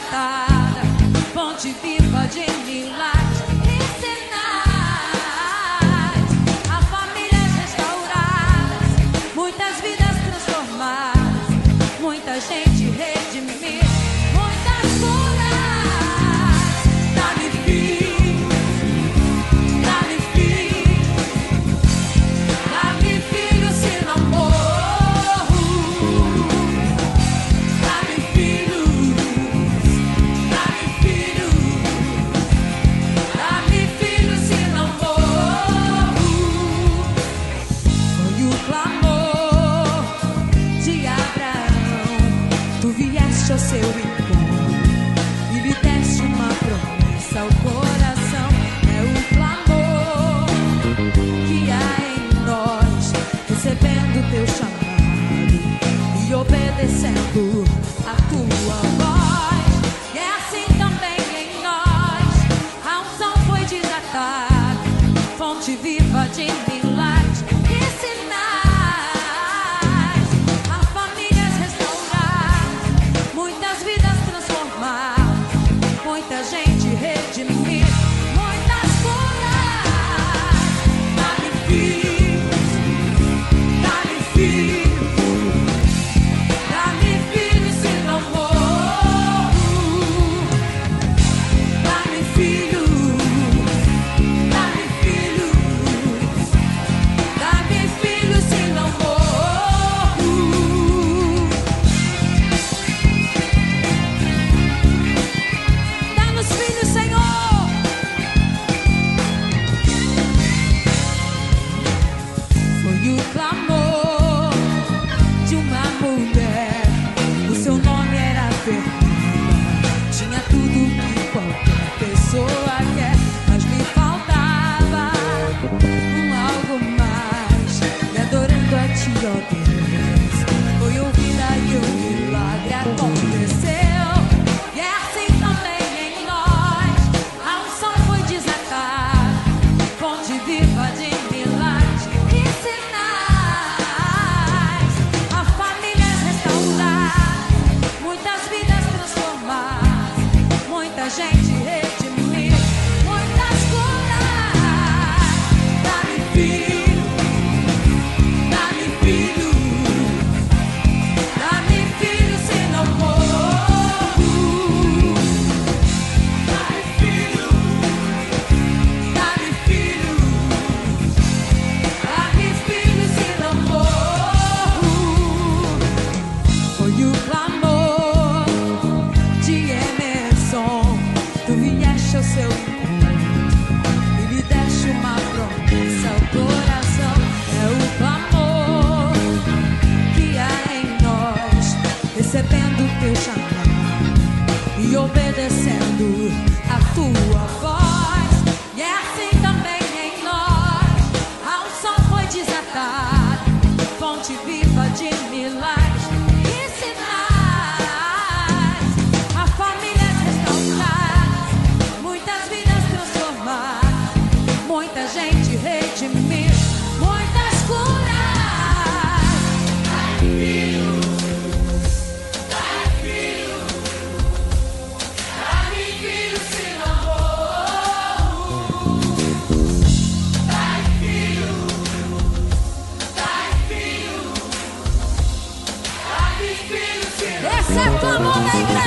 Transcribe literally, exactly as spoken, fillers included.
desatada, fonte viva de milagres e sinais. Há famílias restauradas, muitas vidas transformadas, muita gente redimida, muitas curas. Dá-me filhos, dá-me filhos, dá-me filhos se não morro. Dá-me filhos, dá-me filhos, dá-me filhos se não morro. Foi o clamor de Abraão, tu vieste ao seu encontro e lhe deste uma promessa ao coração. É o clamor que há em nós, recebendo teu chamado e obedecendo a tua voz. E é assim também em nós, a unção foi desatada, fonte viva de milagres e sinais. Há famílias restauradas, muitas vidas transformadas, muita gente redimida, muitas curas. Dá-me filhos, dá-me filhos, dá-me filhos se não morro. Dá-me filhos, dá-me filhos, dá-me filhos se não morro. Dá-nos filhos, Senhor. Foi o clamor de uma mulher, o seu nome era Fernanda, tinha tudo que qualquer pessoa quer, mas lhe faltava um algo mais. E adorando a ti, ó Deus, foi ouvida e o milagre aconteceu. E é assim também em nós, a unção foi desatada, fonte viva de milagres e sinais. Há famílias restauradas, muitas vidas transformadas, muita gente redimida, muitas curas. Dá-me filhos, dá-me filhos, dá-me filhos se não morro. Dá-me filhos, dá-me filhos, dá-me filhos se não morro. Foi o clamor de Emerson, tu vieste ao seu encontro e lhe deste uma promessa ao coração. É o clamor que há em nós, recebendo teu chamado e obedecendo a tua voz. E é assim também em nós, a unção foi desatada, fonte viva de milagres e sinais. Há famílias restauradas, muitas vidas transformadas, muita gente redimida, muitas curas. Dá-me filhos, dá-me filhos, dá-me filhos se não morro. Dá-me filhos, dá-me filhos, dá-me filhos se não morro. Esse é o clamor da igreja.